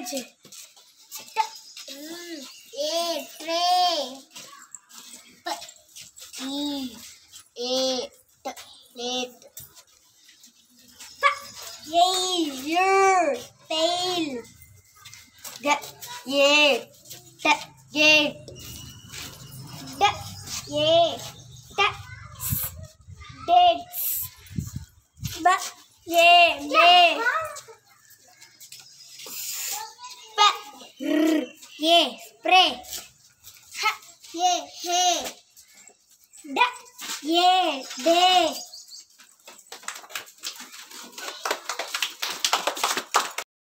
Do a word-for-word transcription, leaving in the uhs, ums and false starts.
ஆயிடுச்சு. A tray E A T late a tail க ஏ ட கேட் ட ஏ ட டேட்ஸ் ப ஏ மே ப ர் ஏ ஸ்ப்ரே ஹ ஏ ஹே ட ஏ டே